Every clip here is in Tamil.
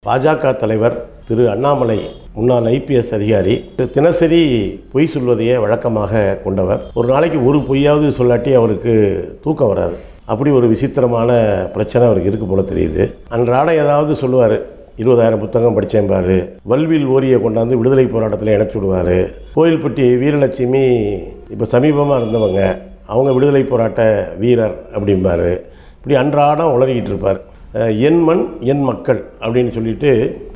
பாஜக தலைவர் திரு அண்ணாமலை முன்னாள் ஐபிஎஸ் அதிகாரி தினசரி பொய் சொல்வதையே வழக்கமாக கொண்டவர். ஒரு நாளைக்கு ஒரு பொய்யாவது சொல்லாட்டி அவருக்கு தூக்கம் வராது. அப்படி ஒரு விசித்திரமான பிரச்சனை அவருக்கு இருக்கு போல தெரியுது. அன்றாடம் ஏதாவது சொல்லுவார். 20,000 புத்தகம் படித்தேன்பார். வல்வில் ஓரியை கொண்டாந்து விடுதலை போராட்டத்தில் இணைச்சி விடுவார். கோயில்பட்டி வீரலட்சுமி இப்போ சமீபமாக இருந்தவங்க, அவங்க விடுதலை போராட்ட வீரர் அப்படிம்பார். இப்படி அன்றாடம் உளறிக்கிட்டு இருப்பார். என் மண் என் மக்கள் அப்படின்னு சொல்லிட்டு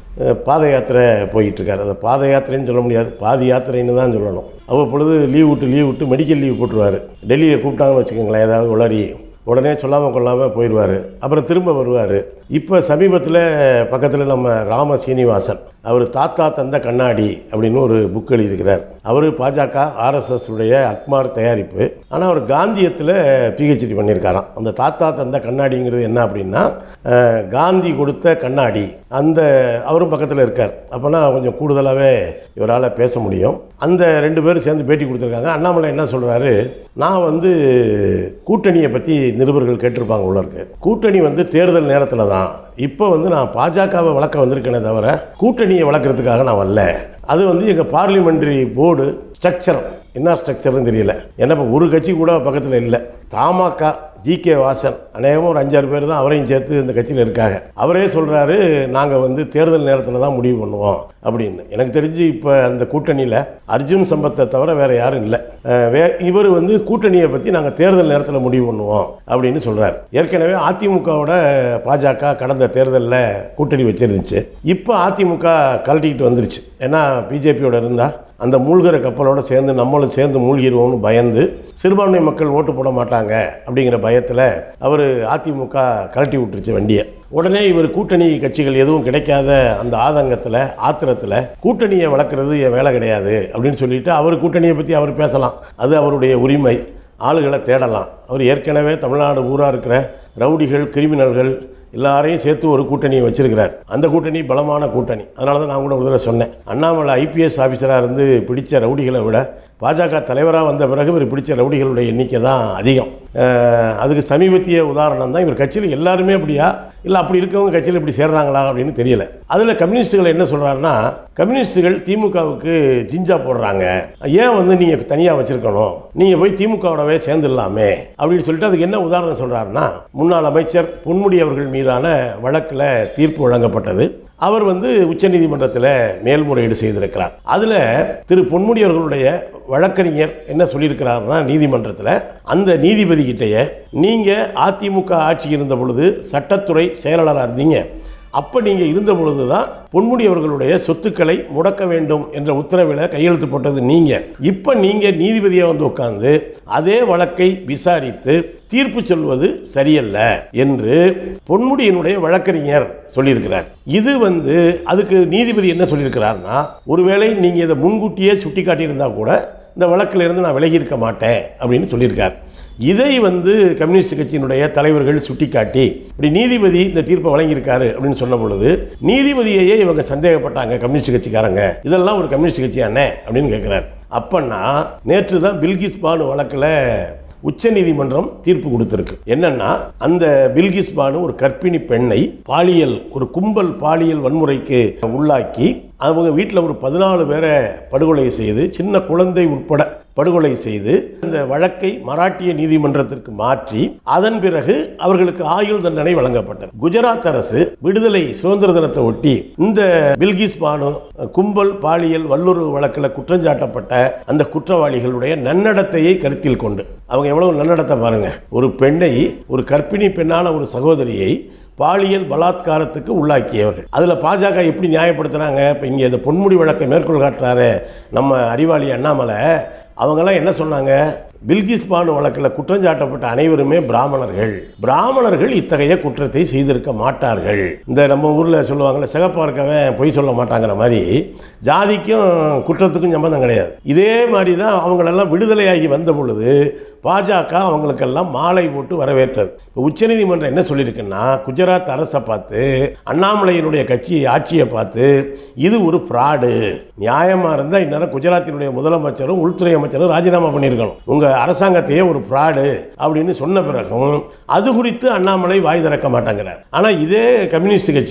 பாத யாத்திரை போயிட்டுருக்கார். அதை பாத யாத்திரைன்னு சொல்ல முடியாது, பாதி யாத்திரைன்னு தான் சொல்லணும். அவ்வப்பொழுது லீவ் விட்டு மெடிக்கல் லீவ் போட்டுருவார். டெல்லியை கூப்பிட்டாங்கன்னு வச்சுக்கோங்களேன், ஏதாவது உளறி உடனே சொல்லாமல் கொள்ளாமல் போயிடுவார். அப்புறம் திரும்ப வருவார். இப்போ சமீபத்தில் பக்கத்தில் நம்ம ராம சீனிவாசன், அவர் தாத்தா தந்த கண்ணாடி அப்படின்னு ஒரு புக் எழுதியிருக்கிறார். அவர் பாஜக ஆர்எஸ்எஸ் உடைய அக்மார் தயாரிப்பு. ஆனால் அவர் காந்தியத்தில் பிஹெச்டி பண்ணியிருக்காராம். அந்த தாத்தா தந்த கண்ணாடிங்கிறது என்ன அப்படின்னா, காந்தி கொடுத்த கண்ணாடி. அந்த அவரும் பக்கத்தில் இருக்கார். அப்போனா கொஞ்சம் கூடுதலாகவே இவரால் பேச முடியும். அந்த 2 பேரும் சேர்ந்து பேட்டி கொடுத்துருக்காங்க. அண்ணாமலை என்ன சொல்கிறாரு, நான் கூட்டணியை பற்றி நிருபர்கள் கேட்டிருப்பாங்க உள்ள இருக்கு. கூட்டணி தேர்தல் நேரத்தில் தான். இப்போ நான் பாஜகவை வளர்க்க வந்திருக்கேனே தவிர கூட்டணியை வளர்க்குறதுக்காக நான் வரல. அது எங்கள் பார்லிமெண்ட்ரி போர்டு ஸ்ட்ரக்சர் என்ன ஸ்ட்ரக்சர்னு தெரியல. ஏன்னா இப்போ ஒரு கட்சி கூட பக்கத்தில் இல்லை. தமாக ஜி.கே. வாசன் அநேகமாக ஒரு 5-6 பேர் தான் அவரையும் சேர்த்து இந்த கட்சியில் இருக்காங்க. அவரே சொல்கிறாரு, நாங்கள் தேர்தல் நேரத்தில் தான் முடிவு பண்ணுவோம் அப்படின்னு. எனக்கு தெரிஞ்சு இப்போ அந்த கூட்டணியில் அர்ஜுன் சம்பத்தை தவிர வேறு யாரும் இல்லை. இவர் கூட்டணியை பற்றி நாங்கள் தேர்தல் நேரத்தில் முடிவு பண்ணுவோம் அப்படின்னு சொல்கிறார். ஏற்கனவே அதிமுகவோட பாஜக கடந்த தேர்தலில் கூட்டணி வச்சிருந்துச்சு. இப்போ அதிமுக கழட்டிக்கிட்டு வந்துருச்சு. ஏன்னா பிஜேபியோட இருந்தால் அந்த மூழ்கிற கப்பலோடு சேர்ந்து நம்மளும் சேர்ந்து மூழ்கிடுவோம்னு பயந்து சிறுபான்மை மக்கள் ஓட்டு போட மாட்டாங்க அப்படிங்கிற பயத்தில் அவர் அதிமுக கழட்டி விட்டுருச்சு வண்டியை. உடனே இவர் கூட்டணி கட்சிகள் எதுவும் கிடைக்காத அந்த ஆதங்கத்தில் ஆத்திரத்தில் கூட்டணியை வளர்க்குறது என் வேலை கிடையாது அப்படின்னு சொல்லிட்டு அவர் கூட்டணியை பற்றி அவர் பேசலாம். அது அவருடைய உரிமை. ஆளுகளை தேடலாம். அவர் ஏற்கனவே தமிழ்நாடு ஊராக இருக்கிற ரவுடிகள் கிரிமினல்கள் எல்லாரையும் சேர்த்து ஒரு கூட்டணியை வச்சிருக்கிறார். அந்த கூட்டணி பலமான கூட்டணி. அதனால தான் நான் கூட ஒரு தடவை சொன்னேன், அண்ணாமலை ஐபிஎஸ் ஆஃபீஸராக இருந்து பிடித்த ரவுடிகளை விட பாஜக தலைவராக வந்த பிறகு இவர் பிடிச்ச ரவுடிகளுடைய எண்ணிக்கை தான் அதிகம். அதுக்கு சமீபத்திய உதாரணம் தான். இவர் கட்சியில் எல்லாருமே அப்படியா இல்லை அப்படி இருக்கவங்க கட்சியில் இப்படி சேர்றாங்களா அப்படின்னு தெரியல. அதில் கம்யூனிஸ்ட்டுகள் என்ன சொல்கிறாருன்னா, கம்யூனிஸ்ட்டுகள் திமுகவுக்கு ஜிஞ்சா போடுறாங்க, ஏன் நீங்கள் தனியாக வச்சுருக்கணும், நீங்கள் போய் திமுகவோடவே சேர்ந்துடலாமே அப்படின்னு சொல்லிட்டு அதுக்கு என்ன உதாரணம் சொல்கிறாருன்னா, முன்னாள் அமைச்சர் பொன்முடி அவர்கள் மீதான வழக்கில் தீர்ப்பு வழங்கப்பட்டது. அவர் உச்சநீதிமன்றத்தில் மேல்முறையீடு செய்திருக்கிறார். அதில் திரு பொன்முடி அவர்களுடைய வழக்கறிஞர் என்ன சொல்லியிருக்கிறார்னா, நீதிமன்றத்தில் அந்த நீதிபதி கிட்டையே, நீங்கள் அதிமுக ஆட்சி இருந்த பொழுது சட்டத்துறை செயலாளராக இருந்தீங்க, அப்போ நீங்கள் இருந்த பொழுது தான் பொன்முடி அவர்களுடைய சொத்துக்களை முடக்க வேண்டும் என்ற உத்தரவில் கையெழுத்து போட்டது நீங்கள். இப்போ நீங்கள் நீதிபதியாக உட்கார்ந்து அதே வழக்கை விசாரித்து தீர்ப்பு சொல்வது சரியல்ல என்று பொன்முடியினுடைய வழக்கறிஞர் சொல்லியிருக்கிறார். இது அதுக்கு நீதிபதி என்ன சொல்லியிருக்கிறார்னா, ஒருவேளை நீங்கள் இதை முன்கூட்டியே சுட்டி காட்டியிருந்தால் கூட இந்த வழக்கிலிருந்து நான் விலகி இருக்க மாட்டேன் அப்படின்னு சொல்லியிருக்கார். இதை கம்யூனிஸ்ட் கட்சியினுடைய தலைவர்கள் சுட்டிக்காட்டி இப்படி நீதிபதி இந்த தீர்ப்பை வழங்கியிருக்காரு அப்படின்னு சொன்ன பொழுது நீதிபதியையே இவங்க சந்தேகப்பட்டாங்க கம்யூனிஸ்ட் கட்சிக்காரங்க, இதெல்லாம் ஒரு கம்யூனிஸ்ட் கட்சியானே அப்படின்னு கேட்குறாரு. அப்பன்னா நேற்று தான் பில்கிஸ் பானு வழக்கில் உச்சநீதிமன்றம் தீர்ப்பு கொடுத்திருக்கு. என்னன்னா, அந்த பில்கிஸ் பானு ஒரு கர்ப்பிணி பெண்ணை ஒரு கும்பல் பாலியல் வன்முறைக்கு உள்ளாக்கி அவங்க வீட்டில் ஒரு 14 பேரை படுகொலை செய்து, சின்ன குழந்தை உட்பட படுகொலை செய்து, இந்த வழக்கை மராட்டிய நீதிமன்றத்திற்கு மாற்றி அதன் பிறகு அவர்களுக்கு ஆயுள் தண்டனை வழங்கப்பட்டது. குஜராத் அரசு விடுதலை சுதந்திர தினத்தை ஒட்டி இந்த பில்கிஸ் பானு கும்பல் பாலியல் வல்லுறவு வழக்கில் குற்றஞ்சாட்டப்பட்ட அந்த குற்றவாளிகளுடைய நன்னடத்தையை கருத்தில் கொண்டு, அவங்க எவ்வளவு நன்னடத்தை பாருங்க, ஒரு பெண்ணை, ஒரு கர்ப்பிணி பெண்ணான ஒரு சகோதரியை பாலியல் பலாத்காரத்துக்கு உள்ளாக்கியவர்கள். அதில் பாஜக எப்படி நியாயப்படுத்துகிறாங்க? இப்போ இங்கே இந்த பொன்முடி வழக்கை மேற்கோள் காட்டுறாரு நம்ம அறிவாளி அண்ணாமலை. அவங்கெல்லாம் என்ன சொன்னாங்க, பில்கிஸ் பானு வழக்கில் குற்றஞ்சாட்டப்பட்ட அனைவருமே பிராமணர்கள் இத்தகைய குற்றத்தை செய்திருக்க மாட்டார்கள். இந்த நம்ம ஊரில் சொல்லுவாங்கள்ல, சிகப்பார்க்கவன் பொய் சொல்ல மாட்டாங்கிற மாதிரி ஜாதிக்கும் குற்றத்துக்கும் சம்பந்தம் கிடையாது. இதே மாதிரி தான் அவங்களெல்லாம் விடுதலையாகி வந்த பொழுது பாஜக அவங்களுக்கெல்லாம் மாலை போட்டு வரவேற்றது. உச்சநீதிமன்றம் என்ன சொல்லியிருக்குன்னா, குஜராத் அரசை பார்த்து, அண்ணாமலையினுடைய கட்சி ஆட்சியை பார்த்து, இது ஒரு ஃப்ராடு, நியாயமாக இருந்தால் இந்நேரம் குஜராத்தினுடைய முதலமைச்சரும் உள்துறை அமைச்சரும் ராஜினாமா பண்ணியிருக்கணும், உங்கள் அரசாங்கத்தையே ஒரு ஃப்ராடு அப்படின்னு சொன்ன பிறகும் அது குறித்து அண்ணாமலை வாய் திறக்க மாட்டாங்கிறார். ஆனால் இதே கம்யூனிஸ்ட் கட்சி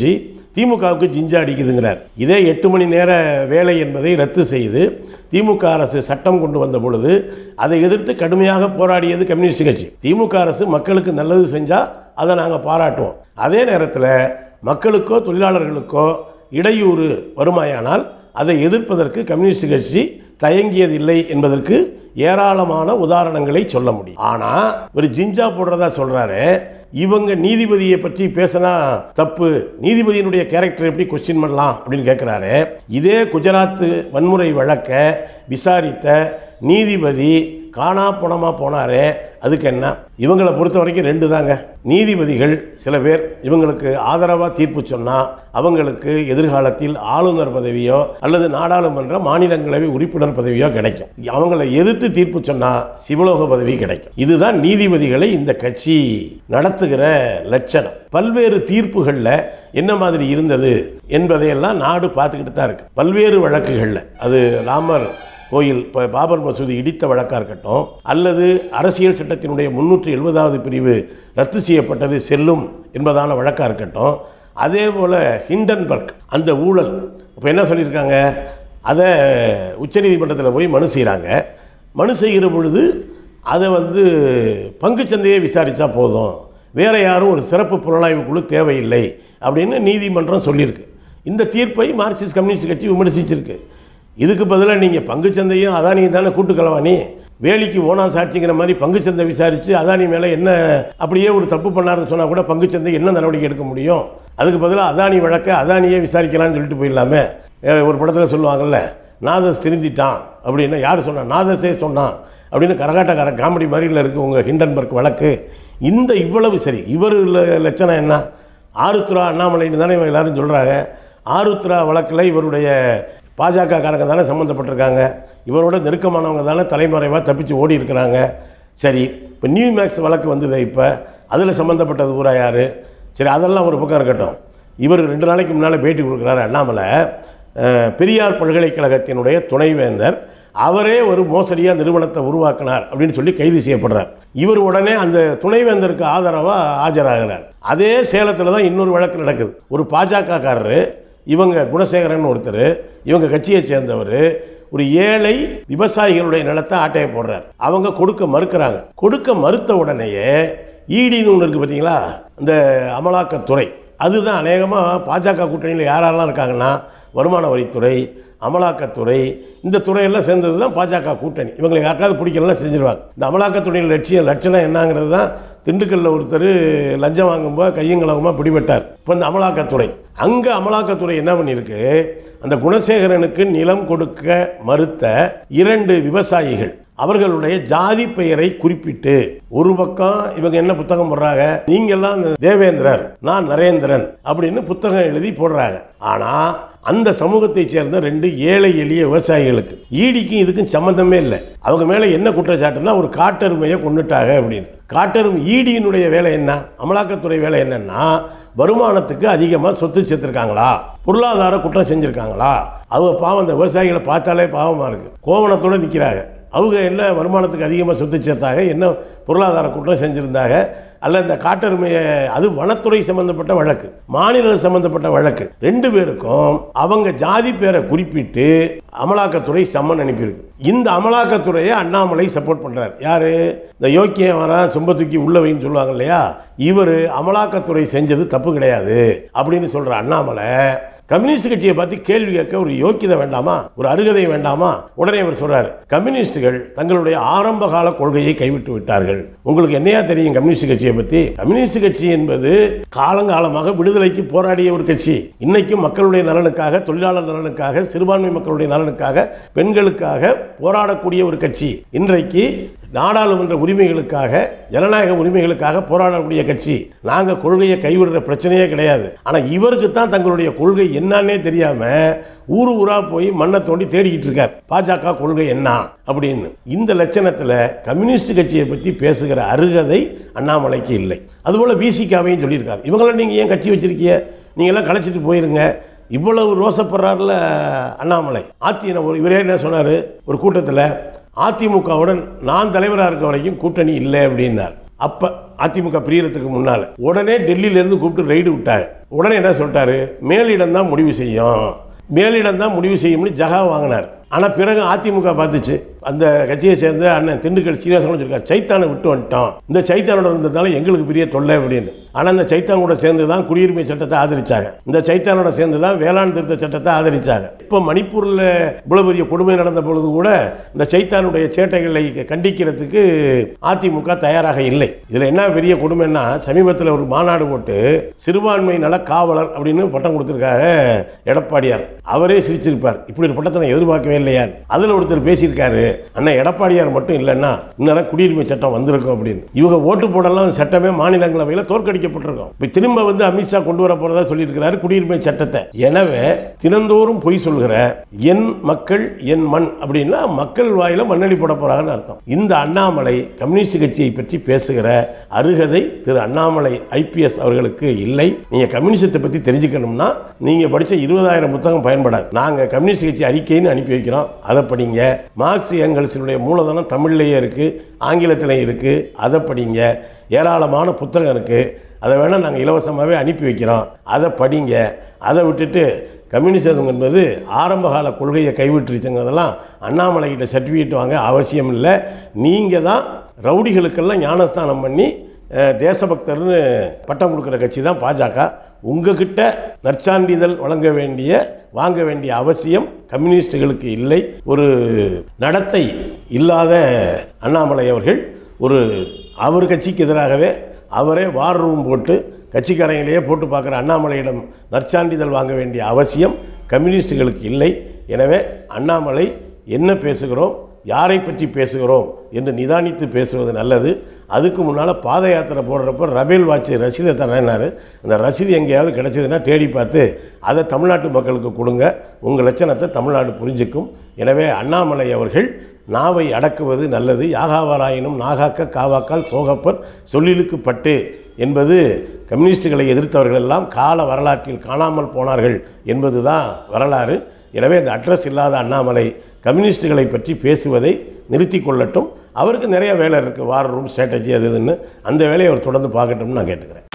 திமுகவுக்கு ஜிஞ்சா அடிக்குதுங்கிறார். இதே 8 மணி நேர வேலை என்பதை ரத்து செய்து திமுக அரசு சட்டம் கொண்டு வந்த பொழுது அதை எதிர்த்து கடுமையாக போராடியது கம்யூனிஸ்ட் கட்சி. திமுக அரசு மக்களுக்கு நல்லது செஞ்சால் அதை நாங்கள் பாராட்டுவோம். அதே நேரத்தில் மக்களுக்கோ தொழிலாளர்களுக்கோ இடையூறு வருமாயானால் அதை எதிர்ப்பதற்கு கம்யூனிஸ்ட் கட்சி தயங்கியதில்லை என்பதற்கு ஏராளமான உதாரணங்களை சொல்ல முடியும். ஆனால் ஒரு ஜிஞ்சா போடுறதா சொல்கிறாரு. இவங்க நீதிபதியை பற்றி பேசினா தப்பு, நீதிபதியினுடைய கேரக்டர் எப்படி கொஸ்டின் பண்ணலாம் அப்படின்னு கேட்குறாரு. இதே குஜராத் வன்முறை வழக்கை விசாரித்த நீதிபதி காணா போனமாக போனாரே, அதுக்கு என்ன? இவங்களை பொறுத்த வரைக்கும் 2 தாங்க. நீதிபதிகள் சில பேர் இவங்களுக்கு ஆதரவாக தீர்ப்பு சொன்னால் அவங்களுக்கு எதிர்காலத்தில் ஆளுநர் பதவியோ அல்லது நாடாளுமன்ற மாநிலங்களவை உறுப்பினர் பதவியோ கிடைக்கும். அவங்களை எதிர்த்து தீர்ப்பு சொன்னால் சிவலோக பதவி கிடைக்கும். இதுதான் நீதிபதிகளை இந்த கட்சி நடத்துகிற லட்சணம். பல்வேறு தீர்ப்புகளில் என்ன மாதிரி இருந்தது என்பதையெல்லாம் நாடு பார்த்துக்கிட்டு தான் இருக்கு. பல்வேறு வழக்குகளில் அது ராமர் கோயில் பாபர் மசூதி இடித்த வழக்காக இருக்கட்டும், அல்லது அரசியல் சட்டத்தினுடைய 370வது பிரிவு ரத்து செய்யப்பட்டது செல்லும் என்பதான வழக்காக இருக்கட்டும், அதே போல் ஹிண்டன்பர்க் அந்த ஊழல் இப்போ என்ன சொல்லியிருக்காங்க, அதை உச்சநீதிமன்றத்தில் போய் மனு செய்கிறாங்க. மனு செய்கிற பொழுது அதை பங்குச்சந்தையை விசாரித்தா போதும், வேறு யாரும் ஒரு சிறப்பு புலனாய்வு குழு தேவையில்லை அப்படின்னு நீதிமன்றம் சொல்லியிருக்கு. இந்த தீர்ப்பை மார்க்சிஸ்ட் கம்யூனிஸ்ட் கட்சி விமர்சிச்சிருக்கு. இதுக்கு பதிலாக நீங்கள் பங்குச்சந்தையும் அதானியும் தானே கூட்டுக்கலவாணி, வேலிக்கு ஓனா சாட்சிங்கிற மாதிரி பங்குச்சந்தை விசாரித்து அதானி மேலே என்ன அப்படியே ஒரு தப்பு பண்ணாருன்னு சொன்னால் கூட பங்குச்சந்தை என்ன நடவடிக்கை எடுக்க முடியும்? அதுக்கு பதிலாக அதானி வழக்கை அதானியே விசாரிக்கலான்னு சொல்லிட்டு போயிடலாமே. ஒரு படத்தில் சொல்லுவாங்கள்ல, நாதஸ் திருந்திட்டான் அப்படின்னா யார் சொன்னான்? நாதஸே சொன்னான் அப்படின்னு கரகாட்டக்கார காமெடி மாதிரியில் இருக்குது உங்கள் ஹிண்டன்பர்க் வழக்கு. இந்த இவ்வளவு சரி, இவர் லட்சணம் என்ன? ஆருத்ரா அண்ணாமலைன்னு தானே இவங்க எல்லாரும் சொல்கிறாங்க. ஆருத்ரா வழக்கில் இவருடைய பாஜக காரங்க தானே சம்மந்தப்பட்டிருக்காங்க, இவரோட நெருக்கமானவங்க தானே தலைமறைவாக தப்பிச்சு ஓடி இருக்கிறாங்க. சரி, இப்போ நியூ மேக்ஸ் வழக்கு வந்தது, இப்போ அதில் சம்மந்தப்பட்டது பூரா யார்? சரி, அதெல்லாம் ஒரு பக்கம் இருக்கட்டும். இவர் 2 நாளைக்கு முன்னால் பேட்டி கொடுக்குறாரு அண்ணாமலை. பெரியார் பல்கலைக்கழகத்தினுடைய துணைவேந்தர் அவரே ஒரு மோசடியாக நிறுவனத்தை உருவாக்கினார் அப்படின்னு சொல்லி கைது செய்யப்படுறார். இவர் உடனே அந்த துணைவேந்தருக்கு ஆதரவாக ஆஜராகிறார். அதே சேலத்தில் தான் இன்னொரு வழக்கு நடக்குது. ஒரு பாஜகக்காரர், இவங்க குணசேகரன் ஒருத்தர், இவங்க கட்சியை சேர்ந்தவர், ஒரு ஏழை விவசாயிகளுடைய நிலத்தை ஆட்டையை போடுறார். அவங்க கொடுக்க மறுக்கிறாங்க. கொடுக்க மறுத்த உடனேயே ஈடின்னு ஒன்று இருக்குது பார்த்தீங்களா, இந்த அமலாக்கத்துறை, அதுதான் அநேகமாக பாஜக கூட்டணியில் யாரெல்லாம் இருக்காங்கன்னா வருமான வரித்துறை, அமலாக்கத்துறை, இந்த துறையெல்லாம் சேர்ந்தது தான் பாஜக கூட்டணி. இவங்களை யாருக்காவது பிடிக்கலாம் செஞ்சிருவாங்க. இந்த அமலாக்கத்துறையின் லட்சணம் என்னங்கிறது தான் திண்டுக்கல்லில் ஒருத்தர் லஞ்சம் வாங்கும்போது கையங்களவமாக பிடிபட்டார். இப்போ இந்த அமலாக்கத்துறை, அங்கே அமலாக்கத்துறை என்ன பண்ணியிருக்கு, அந்த குணசேகரனுக்கு நிலம் கொடுக்க மறுத்த 2 விவசாயிகள் அவர்களுடைய ஜாதி பெயரை குறிப்பிட்டு ஒரு பக்கம் இவங்க என்ன புத்தகம் போடுறாங்க, நீங்கெல்லாம் தேவேந்திரர் நான் நரேந்திரன் அப்படின்னு புத்தகம் எழுதி போடுறாங்க. ஆனால் அந்த சமூகத்தை சேர்ந்த 2 ஏழை எளிய விவசாயிகளுக்கு ஈடிக்கும் இதுக்கும் சம்மந்தமே இல்லை. அவங்க மேலே என்ன குற்றச்சாட்டுன்னா ஒரு காட்டெருமையை கொண்டுட்டாங்க அப்படின்னு. காட்டெருமை ஈடியினுடைய வேலை என்ன, அமலாக்கத்துறை வேலை என்னன்னா வருமானத்துக்கு அதிகமாக சொத்து சேர்த்துருக்காங்களா, பொருளாதார குற்றம் செஞ்சுருக்காங்களா. அவங்க பாவம், அந்த விவசாயிகளை பார்த்தாலே பாவமாக இருக்குது, கோவணத்தோடு நிற்கிறாங்க. அவங்க என்ன வருமானத்துக்கு அதிகமாக சொத்து சேர்த்தாங்க, என்ன பொருளாதார குற்றம் செஞ்சுருந்தாங்க, அல்ல இந்த காட்டெருமையை, அது வனத்துறை சம்மந்தப்பட்ட வழக்கு, மாநில சம்மந்தப்பட்ட வழக்கு. 2 பேருக்கும் அவங்க ஜாதி பேரை குறிப்பிட்டு அமலாக்கத்துறை சம்மன் அனுப்பியிருக்கு. இந்த அமலாக்கத்துறையை அண்ணாமலை சப்போர்ட் பண்ணுறார். யார்? இந்த யோக்கியம் வர சொம்ப தூக்கி உள்ள வைன்னு சொல்லுவாங்க இல்லையா, இவர் அமலாக்கத்துறை செஞ்சது தப்பு கிடையாது அப்படின்னு சொல்கிற அண்ணாமலை கம்யூனிஸ்ட் கட்சியை பார்த்து கேள்வி கேட்க ஒரு யோக்கியதை வேண்டாமா, ஒரு அருகதை வேண்டாமா? உடனே அவர் சொல்றாரு, கம்யூனிஸ்டுகள் தங்களுடைய ஆரம்ப கால கொள்கையை கைவிட்டு விட்டார்கள். உங்களுக்கு என்னையா தெரியும் கம்யூனிஸ்ட் கட்சியை பற்றி? கம்யூனிஸ்ட் கட்சி என்பது காலங்காலமாக விடுதலைக்கு போராடிய ஒரு கட்சி. இன்னைக்கும் மக்களுடைய நலனுக்காக, தொழிலாளர் நலனுக்காக, சிறுபான்மை மக்களுடைய நலனுக்காக, பெண்களுக்காக போராடக்கூடிய ஒரு கட்சி. இன்றைக்கு நாடாளுமன்ற உரிமைகளுக்காக, ஜனநாயக உரிமைகளுக்காக போராடக்கூடிய கட்சி. நாங்கள் கொள்கையை கைவிடுற பிரச்சனையே கிடையாது. ஆனால் இவருக்கு தான் தங்களுடைய கொள்கை என்னன்னே தெரியாமல் ஊர் ஊராக போய் மண்ணை தோண்டி தேடிக்கிட்டு இருக்கார், பாஜக கொள்கை என்ன அப்படின்னு. இந்த லட்சணத்தில் கம்யூனிஸ்ட் கட்சியை பற்றி பேசுகிற அருகதை அண்ணாமலைக்கு இல்லை. அதுபோல் விசிகாவையும் சொல்லியிருக்காரு, இவங்களாம் நீங்கள் ஏன் கட்சி வச்சிருக்கீங்க, நீங்கள்லாம் கலைச்சிட்டு போயிருங்க. இவ்வளவு ரோசப்படுறாருல அண்ணாமலை. இவரே என்ன சொன்னார் ஒரு கூட்டத்தில், அதிமுகவுடன் நான் தலைவராக இருக்க வரைக்கும் கூட்டணி இல்லை அப்படின்னார். அப்போ அதிமுக பிரியறதுக்கு முன்னால் உடனே டெல்லியிலேருந்து கூப்பிட்டு ரைடு விட்டாங்க. உடனே என்ன சொல்லிட்டாரு, மேலிடம் தான் முடிவு செய்யும், மேலிடம் தான் முடிவு செய்யும்னு ஜகா வாங்கினார். ஆனால் பிறகு அதிமுக பார்த்துச்சு, அந்த கட்சியை சேர்ந்த அண்ணன் திண்டுக்கல் சீனிவாசன் சொல்லியிருக்காரு, சைத்தானை விட்டு வந்துட்டோம், இந்த சைத்தானோட இருந்ததால எங்களுக்கு பெரிய தொல்லை அப்படின்னு. ஆனால் இந்த சைத்தான் கூட சேர்ந்து தான் குடியுரிமை சட்டத்தை ஆதரிச்சாங்க, இந்த சைத்தானோட சேர்ந்து தான் வேளாண் திருத்த சட்டத்தை ஆதரிச்சாங்க. இப்போ மணிப்பூரில் இவ்வளவு பெரிய கொடுமை நடந்த பொழுது கூட இந்த சைத்தானுடைய சேட்டைகளை கண்டிக்கிறதுக்கு அதிமுக தயாராக இல்லை. இதில் என்ன பெரிய கொடுமைன்னா, சமீபத்தில் ஒரு மாநாடு போட்டு சிறுபான்மை நல காவலர் அப்படின்னு பட்டம் கொடுத்துருக்காங்க எடப்பாடியார். அவரே சிரிச்சிருப்பார், இப்படி ஒரு பட்டத்தை நான் எதிர்பார்க்கவே இல்லையா. அதில் ஒருத்தர் பேசியிருக்காரு, அண்ணா எடப்பாடியார் மட்டும் இல்லைன்னா இன்னும் குடியுரிமை சட்டம் வந்திருக்கும் அப்படின்னு. இவங்க ஓட்டு போடலாம் சட்டமே மாநிலங்களவையில் தோற்கடிக்கப்பட்டிருக்கும். இப்போ திரும்ப வந்து அமித்ஷா கொண்டு வர போறதா சொல்லியிருக்கிறாரு குடியுரிமை சட்டத்தை. எனவே தினந்தோறும் பொய் சொல்கிற என் மக்கள் என் மண் அப்படின்னா மக்கள் வாயில மண்ணடி போட போறாங்கன்னு அர்த்தம். இந்த அண்ணாமலை கம்யூனிஸ்ட் கட்சியை பற்றி பேசுகிற அருகதை திரு அண்ணாமலை IPS அவர்களுக்கு இல்லை. நீங்க கம்யூனிஸ்டத்தை பற்றி தெரிஞ்சுக்கணும்னா நீங்க படிச்ச 20,000 புத்தகம் பயன்படாது. நாங்க கம்யூனிஸ்ட் கட்சி அறிக்கைன்னு அனுப்பி வைக்கிறோம், அதை படிங்க. மார்க்ஸ் எங்கல்ஸினுடைய மூலதனம் தமிழ்லேயே இருக்குது, ஆங்கிலத்திலையும் இருக்குது, அதை படிங்க. ஏராளமான புத்தகம் இருக்குது, அதை வேணால் நாங்கள் இலவசமாகவே அனுப்பி வைக்கிறோம், அதை படிங்க. அதை விட்டுட்டு கம்யூனிசம் என்பது ஆரம்பகால கொள்கையை கைவிட்டுருச்சுங்கிறதெல்லாம் அண்ணாமலைகிட்ட சர்டிஃபிகேட் வாங்க அவசியம் இல்லை. நீங்கள் தான் ரவுடிகளுக்கெல்லாம் ஞானஸ்தானம் பண்ணி தேசபக்தர்னு பட்டம் கொடுக்குற கட்சி தான் பாஜக. உங்ககிட்ட நற்சான்றிதழ் வாங்க வேண்டிய அவசியம் கம்யூனிஸ்டுகளுக்கு இல்லை. ஒரு நடத்தை இல்லாத அண்ணாமலை அவர்கள் அவர் கட்சிக்கு எதிராகவே அவரே வார் ரூம் போட்டு கட்சிக்காரங்களையே போட்டு பார்க்குற அண்ணாமலையிடம் நற்சான்றிதழ் வாங்க வேண்டிய அவசியம் கம்யூனிஸ்டுகளுக்கு இல்லை. எனவே அண்ணாமலை என்ன பேசுகிறோம், யாரை பற்றி பேசுகிறோம் என்று நிதானித்து பேசுவது நல்லது. அதுக்கு முன்னால் பாத யாத்திரை போடுறப்போ ரபேல் வாட்ச் ரசீதை தரேன்னாரு. அந்த ரசீது எங்கேயாவது கிடைச்சதுன்னா தேடி பார்த்து அதை தமிழ்நாட்டு மக்களுக்கு கொடுங்க, உங்கள் லட்சணத்தை தமிழ்நாடு புரிஞ்சுக்கும். எனவே அண்ணாமலை அவர்கள் நாவை அடக்குவது நல்லது. யாகாவாராயினும் நாகாக்க காவாக்கால் சோகப்பர் சொல்லிலுக்கு பட்டு என்பது கம்யூனிஸ்டுகளை எதிர்த்தவர்கள் எல்லாம் கால வரலாற்றில் காணாமல் போனார்கள் என்பது தான் வரலாறு. எனவே இந்த அட்ரஸ் இல்லாத அண்ணாமலை கம்யூனிஸ்டுகளை பற்றி பேசுவதை நிறுத்தி கொள்ளட்டும். அவருக்கு நிறைய வேலை இருக்குது, வார் ரூம் ஸ்ட்ராட்டஜி அது இதுன்னு. அந்த வேலையை அவர் தொடர்ந்து பார்க்கட்டும்னு நான் கேட்டுக்கிறேன்.